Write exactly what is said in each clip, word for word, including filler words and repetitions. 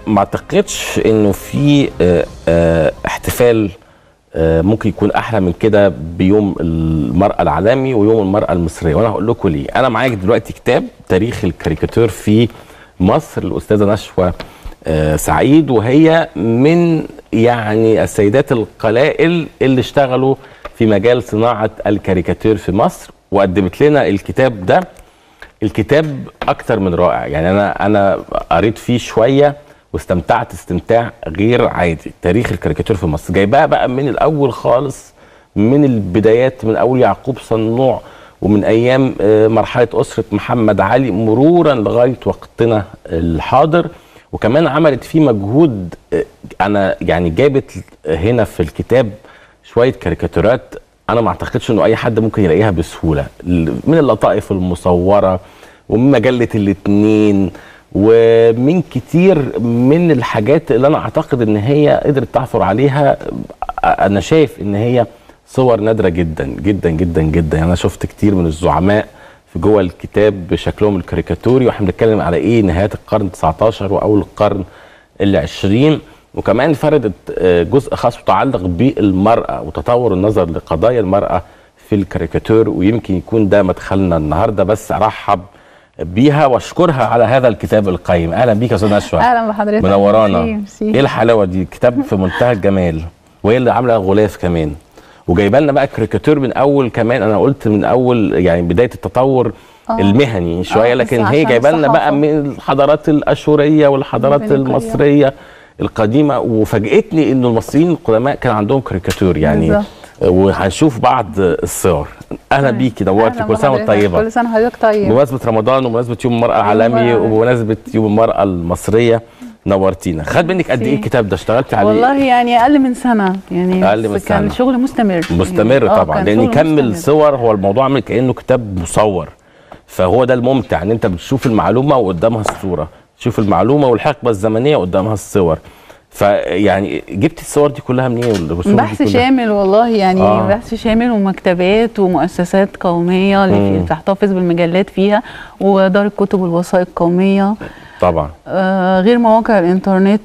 ما اعتقدش انه في احتفال ممكن يكون احلى من كده بيوم المرأة العالمي ويوم المرأة المصرية، وانا هقول لكم ليه. انا معاك دلوقتي كتاب تاريخ الكاريكاتير في مصر الأستاذة نشوى سعيد، وهي من يعني السيدات القلائل اللي اشتغلوا في مجال صناعة الكاريكاتير في مصر، وقدمت لنا الكتاب ده. الكتاب أكتر من رائع، يعني أنا أنا قريت فيه شوية واستمتعت استمتاع غير عادي. تاريخ الكاريكاتير في مصر جايبها بقى من الأول خالص، من البدايات، من أول يعقوب صنوع ومن أيام مرحلة أسرة محمد علي مرورا لغاية وقتنا الحاضر. وكمان عملت فيه مجهود. أنا يعني جابت هنا في الكتاب شوية كاريكاتيرات أنا ما أعتقدش إنه أي حد ممكن يلاقيها بسهولة، من اللطائف المصورة ومن مجلة الاتنين ومن كتير من الحاجات اللي أنا أعتقد إن هي قدرت تعثر عليها. أنا شايف إن هي صور نادرة جدا جدا جدا جدا. يعني أنا شفت كتير من الزعماء في جوه الكتاب بشكلهم الكاريكاتوري، واحنا بنتكلم على ايه نهاية القرن التسعتاشر واول القرن العشرين. وكمان فردت جزء خاص متعلق بالمرأة وتطور النظر لقضايا المرأة في الكاريكاتير، ويمكن يكون ده مدخلنا النهارده. بس ارحب بيها واشكرها على هذا الكتاب القيم. اهلا بيك يا استاذ نشوى. اهلا بحضرتك، منورانا. ايه الحلاوه دي، كتاب في منتهى الجمال، وهي اللي عامله غلاف كمان، وجايبه لنا بقى كاريكاتير من اول، كمان انا قلت من اول يعني بدايه التطور أوه. المهني شويه، لكن هي جايبه لنا بقى من الحضارات الاشوريه والحضارات المصريه القديمه. وفاجئتني انه المصريين القدماء كان عندهم كاريكاتير يعني بالزبط. وهنشوف بعض الصور. اهلا بيكي، نورتي. كل سنه وانت طيبه. كل سنه وحضرتك طيب. بمناسبه رمضان وبمناسبه يوم المراه العالمي وبمناسبه يوم المراه المصريه، نورتينا. خد منك قد ايه الكتاب ده؟ اشتغلتي عليه؟ والله يعني اقل من سنه، يعني اقل من سنه. كان شغل مستمر مستمر يعني. طبعا لان يكمل صور، هو الموضوع عامل كانه كتاب مصور، فهو ده الممتع ان انت بتشوف المعلومه وقدامها الصوره، تشوف المعلومه والحقبه الزمنيه قدامها الصور. فيعني جبت الصور دي كلها منين؟ بحث شامل والله، يعني آه. بحث شامل ومكتبات ومؤسسات قوميه اللي بتحتفظ بالمجلات فيها، ودار الكتب والوثائق القوميه طبعا، آه غير مواقع الانترنت.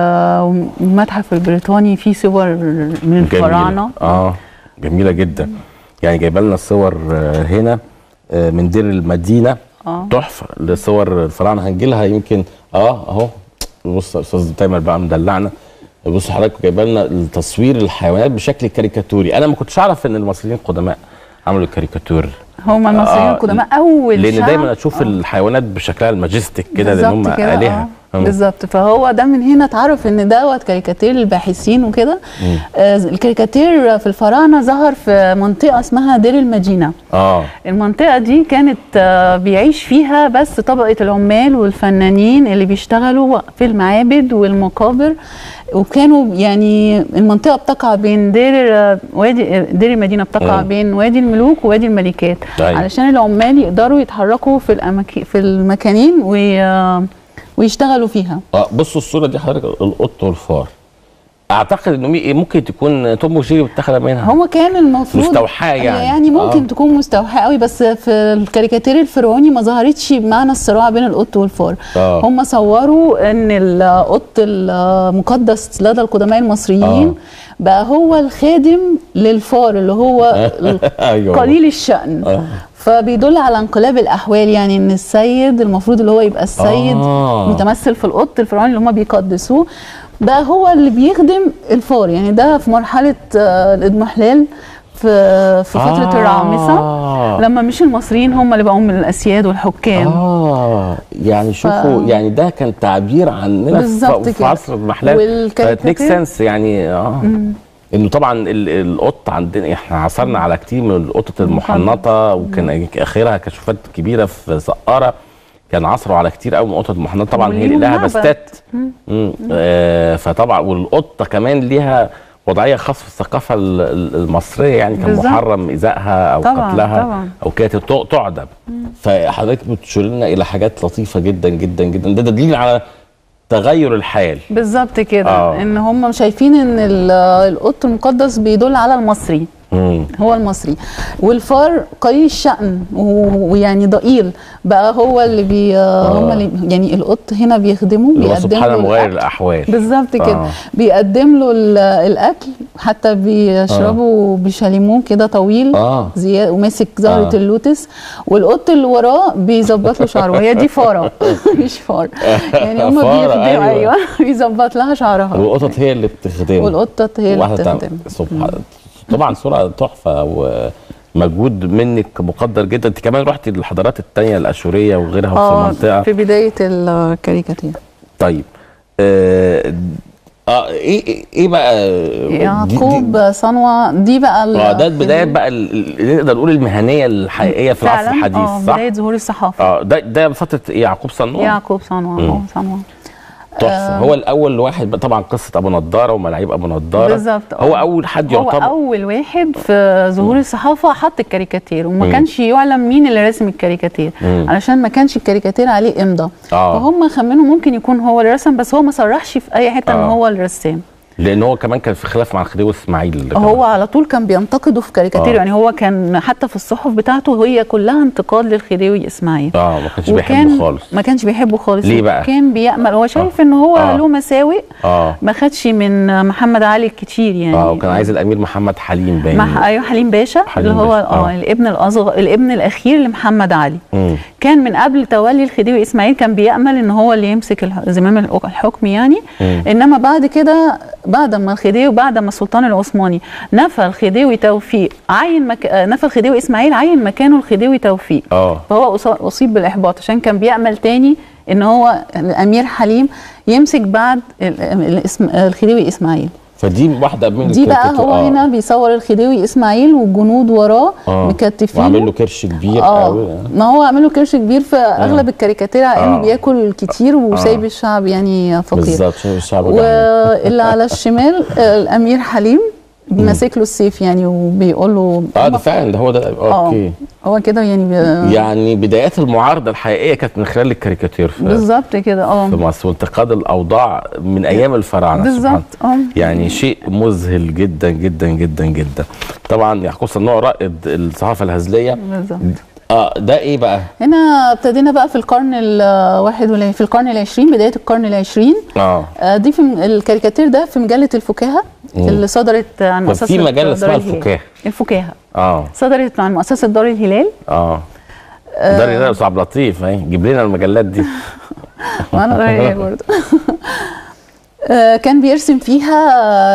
المتحف البريطاني فيه صور من الفراعنه اه جميله جدا. يعني جايبه لنا الصور هنا من دير المدينه آه. تحفه لصور الفراعنه، هنجي لها يمكن. اه اهو بص استاذ تامر بقى مدلعنا. بص حضرتك جايبه لنا التصوير الحيوانات بشكل كاريكاتوري. انا ما كنتش اعرف ان المصريين القدماء عملوا الكاريكاتير. هم المصريين القدماء آه اول لان شعب. دايما اشوف آه. الحيوانات بشكلها الماجستيك كده، لان هم آلهة. آه. بالظبط، فهو ده من هنا اتعرف ان دوت كاريكاتير الباحثين وكده. آه الكاريكاتير في الفراعنه ظهر في منطقه اسمها دير المدينه. اه المنطقه دي كانت آه بيعيش فيها بس طبقه العمال والفنانين اللي بيشتغلوا في المعابد والمقابر، وكانوا يعني المنطقه بتقع بين دير وادي دير المدينه بتقع مم. بين وادي الملوك ووادي الملكات. دايما. علشان العمال يقدروا يتحركوا في الاماكن في المكانين وي... ويشتغلوا فيها. اه بصوا الصوره دي حضرتك، القط والفار. اعتقد انه ممكن تكون توم وجيري متاخده منها. هو كان المفروض مستوحاه يعني يعني ممكن آه. تكون مستوحاه قوي، بس في الكاريكاتير الفرعوني ما ظهرتش بمعنى الصراع بين القط والفار. آه. هم صوروا ان القط المقدس لدى القدماء المصريين آه. بقى هو الخادم للفار اللي هو قليل الشأن. آه. فبيدل على انقلاب الاحوال، يعني ان السيد المفروض اللي هو يبقى السيد آه. متمثل في القط الفرعوني اللي هم بيقدسوه، ده هو اللي بيخدم الفار. يعني ده في مرحله آه الاضمحلال في في فتره آه. الرعامسه، لما مش المصريين هم اللي بقوا من الاسياد والحكام. اه يعني شوفوا ف... يعني ده كان تعبير عننا في, في عصر الاضمحلال، فميك سنس يعني اه مم. انه طبعا القط عندنا احنا عثرنا على كتير من القطط المحنطه، وكان اخرها كشوفات كبيره في سقاره، كان عثروا على كتير قوي من القطط المحنطه. طبعا هي لها بستات، آه فطبعا والقطه كمان ليها وضعيه خاصه في الثقافه المصريه، يعني كان محرم ايذائها او طبعًا قتلها طبعًا. او كانت تعدم. فحضرتك بتشير لنا الى حاجات لطيفه جدا جدا جدا، ده دليل على تغير الحال. بالظبط كده. آه. ان هم شايفين ان القط المقدس بيدل على المصري، مم. هو المصري. والفار قليل الشأن ويعني ضئيل بقى هو اللي بي آه. هم اللي يعني القط هنا بيخدمه، بيقدم له مغير الاحوال بالظبط كده. آه. بيقدم له الاكل، حتى بيشربوا آه. بشاليمون كده طويل آه. زياده وماسك زهره آه. اللوتس، والقط اللي وراه بيظبط له شعره. وهي دي فاره مش فار يعني هم بيخدموا. ايوه, أيوة. بيظبط لها شعرها، والقطط هي اللي بتخدمه والقطط هي اللي بتخدمه. سبحان طبعا صوره تحفه ومجهود منك مقدر جدا. انت كمان رحتي للحضارات الثانيه الاشوريه وغيرها آه في المنطقه في بدايه الكاريكاتير. طيب اه, آه ايه ايه بقى يعقوب صنوة دي بقى اه ده البدايه بقى اللي نقدر نقول المهنيه الحقيقيه في العصر الحديث اه صح؟ بدايه ظهور الصحافه. اه ده ده فتره يعقوب صنوة. يعقوب صنوة اه صنوة تحفه. آه هو الاول واحد طبعا، قصه ابو نضاره وملاعيب ابو نضاره بالظبط. هو اول حد يعتبر، هو اول واحد في ظهور الصحافه حط الكاريكاتير، وما كانش يعلم مين اللي رسم الكاريكاتير مم. علشان ما كانش الكاريكاتير عليه امضاء. آه. فهم خمنوا ممكن يكون هو اللي رسم، بس هو ما صرحش في اي حته آه. ان هو الرسام، لان هو كمان كان في خلاف مع الخديوي اسماعيل. هو على طول كان بينتقده في كاريكاتير آه. يعني هو كان حتى في الصحف بتاعته هي كلها انتقاد للخديوي اسماعيل. اه ما كانش بيحبه خالص. ما كانش بيحبه خالص. ليه بقى؟ كان بيأمل، هو شايف آه. ان هو آه. له مساوئ آه. ما خدش من محمد علي كتير يعني. اه وكان عايز الامير محمد حليم باين. مح... ايوه حليم باشا حليم اللي هو اه, آه. الابن الاصغر، الابن الاخير لمحمد علي. مم. كان من قبل تولي الخديوي اسماعيل كان بيأمل ان هو اللي يمسك زمام الحكم يعني. مم. انما بعد كده بعد ما الخديوي وبعد ما السلطان العثماني نفى الخديوي توفيق عين مك... نفى الخديوي اسماعيل عين مكانه الخديوي توفيق. اه فهو اصيب بالاحباط عشان كان بيأمل تاني ان هو الامير حليم يمسك بعد الاسم... الخديوي اسماعيل. فدي واحده من دي بقى هو آه. هنا بيصور الخديوي اسماعيل والجنود وراه آه. مكتفين، وعامل له كرش كبير آه. قوي. ما هو عامل له كرش كبير في اغلب آه. الكاريكاتير على انه آه. بياكل كتير وسايب آه. الشعب يعني فقير بالظبط. سايب الشعب. واللي على الشمال الامير حليم ماسك له السيف يعني وبيقول له اه ده فعلا ده هو ده. اوكي هو كده يعني بي... يعني بدايات المعارضه الحقيقيه كانت من خلال الكاريكاتير بالظبط كده اه في مصر، وانتقاد الاوضاع من ايام الفراعنه بالظبط اه يعني شيء مذهل جدا جدا جدا جدا. طبعا يعقوب صنوع رائد الصحافه الهزليه بالظبط. اه ده ايه بقى؟ هنا ابتدينا بقى في القرن الواحد ولا في القرن العشرين، بدايه القرن العشرين. اه, آه دي في الكاريكاتير ده في مجله الفكاهه مم. اللي صدرت عن مؤسسه في مجله اسمها الفكاهه. الفكاهه اه صدرت عن مؤسسه دار الهلال. اه دار الهلال استاذ عبد اللطيف اهي جيب لنا المجلات دي. وانا دار الهلال برضه. آه كان بيرسم فيها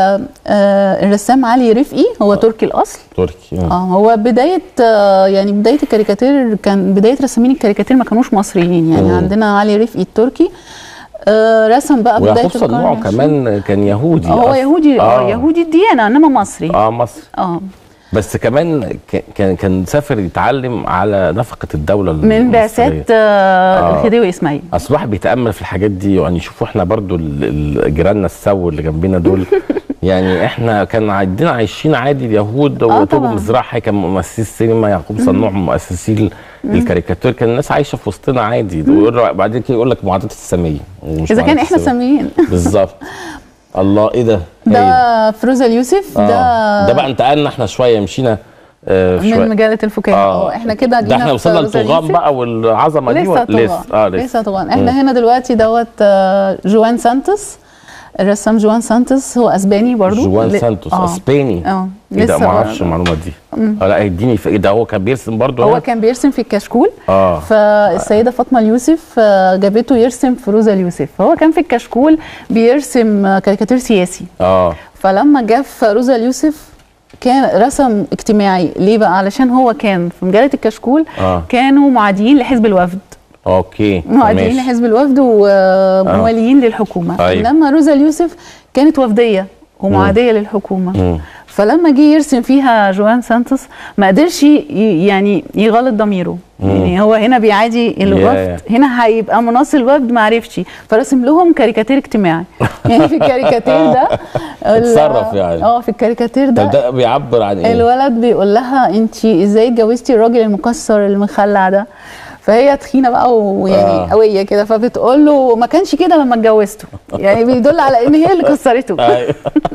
آه الرسام علي رفقي، هو تركي الاصل. تركي اه هو بدايه آه يعني بدايه الكاريكاتير، كان بدايه رسامين الكاريكاتير ما كانوش مصريين يعني. مم. عندنا علي رفقي التركي آه رسم بقى بدايه القرن العشرين. كمان كان يهودي. هو يهودي اه يهودي الديانه انما مصري. اه مصري اه بس كمان كان كان سافر يتعلم على نفقه الدوله من بعثات آه الخديوي اسماعيل. اصل الواحد بيتامل في الحاجات دي يعني. شوفوا احنا برضو جيراننا السو اللي جنبنا دول يعني احنا كان عندنا عايشين عادي اليهود وتوب مزرعي كان مؤسسي السينما، يعقوب صنوع مؤسسي الكاريكاتير، كان الناس عايشه في وسطنا عادي. وبعدين كده يقول لك معاداه الساميه اذا كان احنا ساميين بالظبط. الله ايه ده؟ ده فروزة اليوسف. آه. ده ده بقى انتقلنا احنا شويه مشينا آه شوية من مجله الفكاهه. اه احنا كده جينا ده احنا وصلنا للطغام بقى والعظمه دي. لسه لسه اه لسه طغام. احنا مم. هنا دلوقتي دوت آه جوان سانتوس، الرسام جوان سانتوس، هو اسباني برضو. جوان ل... سانتوس آه. اسباني. اه لسه ما اعرفش المعلومه دي. اه لا اديني في... ده هو كان بيرسم برضو. هو كان بيرسم في الكشكول. اه فالسيده فاطمه اليوسف جابته يرسم فروزة اليوسف، فهو كان في الكشكول بيرسم كاريكاتير سياسي. اه فلما جه فروزة اليوسف كان رسم اجتماعي. ليه بقى؟ علشان هو كان في مجله الكشكول آه. كانوا معاديين لحزب الوفد. اوكي معادين لحزب الوفد ومواليين آه. للحكومه. أيوة. انما روزا اليوسف كانت وفديه ومعاديه للحكومه. مم. فلما جه يرسم فيها جوان سانتوس ما قدرش يعني يغلط ضميره. مم. يعني هو هنا بيعادي الوفد، yeah. هنا هيبقى مناصر الوفد ما عرفش، فرسم لهم كاريكاتير اجتماعي. يعني في الكاريكاتير ده اتصرف يعني. اه في الكاريكاتير ده ده بيعبر عن ايه؟ الولد بيقول لها انت ازاي اتجوزتي الراجل المكسر المخلع ده؟ فهي تخينه بقى ويعني آه. قويه كده، فبتقول له ما كانش كده لما اتجوزته، يعني بيدل على ان هي اللي كسرته. ايوه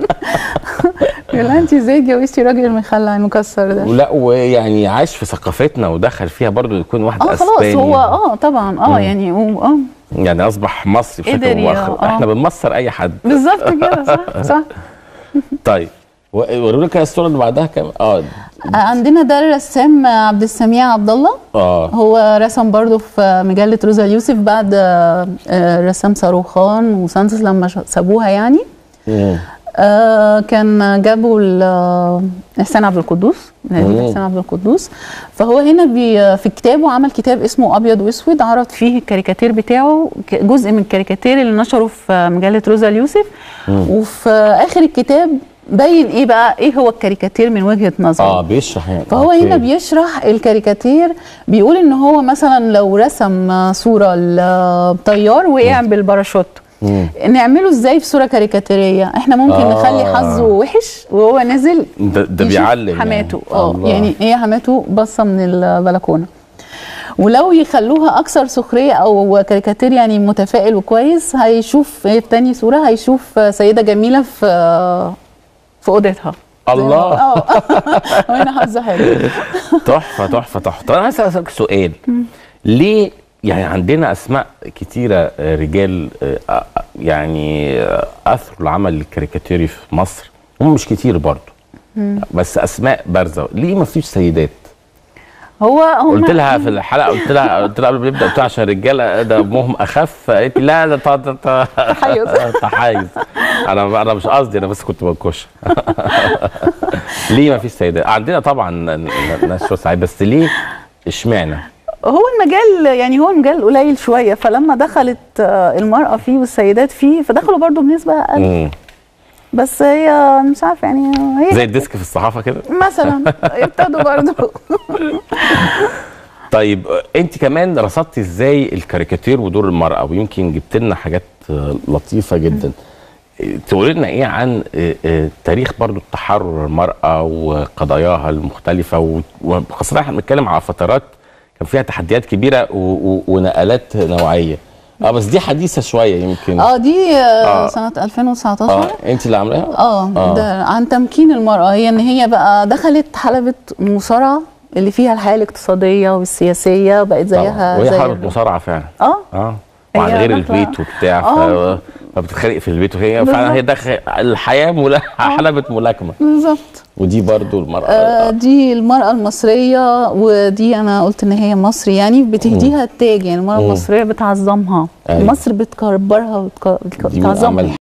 يقول لها انت ازاي اتجوزتي راجل المخلع المكسر ده؟ لا ويعني عاش في ثقافتنا ودخل فيها برضو يكون واحد اه اسباني. خلاص هو اه طبعا اه يعني اه يعني اصبح مصري قدر بشكل يا- مؤخر. آه. احنا بنمصر اي حد. بالظبط كده، صح صح. طيب وروا لك الصوره اللي بعدها كام. اه عندنا ده الرسام عبد السميع عبد الله. اه هو رسم برضو في مجله روزا اليوسف بعد آه، آه، رسام صاروخان وسانتوس لما ش- سابوها يعني. مم. آه كان جابوا ال- احسان عبد القدوس، مم. احسان عبد القدوس. فهو هنا بي في كتابه عمل كتاب اسمه ابيض واسود، عرض فيه الكاريكاتير بتاعه، ك- جزء من الكاريكاتير اللي نشره في مجله روزا اليوسف. وفي اخر الكتاب بين ايه بقى ايه هو الكاريكاتير من وجهه نظره. اه بيشرح يعني. فهو أوكي. هنا بيشرح الكاريكاتير، بيقول ان هو مثلا لو رسم صوره لطيار وقع بالباراشوت، مم. نعمله ازاي في صوره كاريكاتيريه؟ احنا ممكن آه. نخلي حظه وحش وهو نازل ده, ده يشوف بيعلم حماته. يعني. اه الله. يعني هي حماته باصه من البلكونه. ولو يخلوها اكثر سخريه او كاريكاتير يعني متفائل وكويس، هيشوف في تاني صوره هيشوف سيده جميله في في اوضتها. الله. اه وهنا حظه حلو. تحفه تحفه تحفه. طب انا عايز اسالك سؤال. ليه يعني عندنا اسماء كتيره آه، رجال آه، آه، يعني آه، اثروا العمل الكاريكاتيري في مصر، هم مش كتير برضو بس اسماء بارزه، ليه ما فيش سيدات؟ هو هم قلت لها في الحلقه، قلت لها قلت لها قبل ما نبدا، قلت لها عشان الرجاله ده دمهم اخف، قالت لي لا ده ط- ط- ط- تحيز. تحيز. انا انا مش قصدي، انا بس كنت بنكش. ليه ما فيش سيدات؟ عندنا طبعا ناس شو سعيد، بس ليه اشمعنى؟ هو المجال يعني هو المجال قليل شويه، فلما دخلت آه، المراه فيه والسيدات فيه فدخلوا برضو بنسبه اقل. مم. بس هي مش عارفه يعني هي زي الديسك في الصحافه كده مثلا ابتدوا برضو. طيب انت كمان رصدتي ازاي الكاريكاتير ودور المراه، ويمكن جبت لنا حاجات آه، لطيفه جدا. تقولي لنا ايه عن آه، آه، تاريخ برضو التحرر المراه وقضاياها المختلفه، و- وخاصه احنا بنتكلم على فترات كان فيها تحديات كبيره و- و- ونقلات نوعيه. اه بس دي حديثه شويه يمكن. اه دي آه آه. سنه ألفين وتسعتاشر. اه انت اللي عاملاها؟ اه آه. ده عن تمكين المراه، هي ان هي بقى دخلت حلبة مصارعه اللي فيها الحياه الاقتصاديه والسياسيه، بقت زيها وهي زي حرب ال- مصارعه فعلا. اه اه هي وعن غير داخلة- البيت وبتاع آه. ف- فبتتخانق في البيت، وهي فعلا هي داخل الحياه ملا... حلبة ملاكمه. بالظبط. ودي برضو المراه. آه دي المرأة المصرية، ودي أنا قلت إن هي مصري يعني بتهديها التاج، يعني المرأة المصرية بتعظمها. أيوة. مصر بتكبرها دي من وبتعظمها. أعمال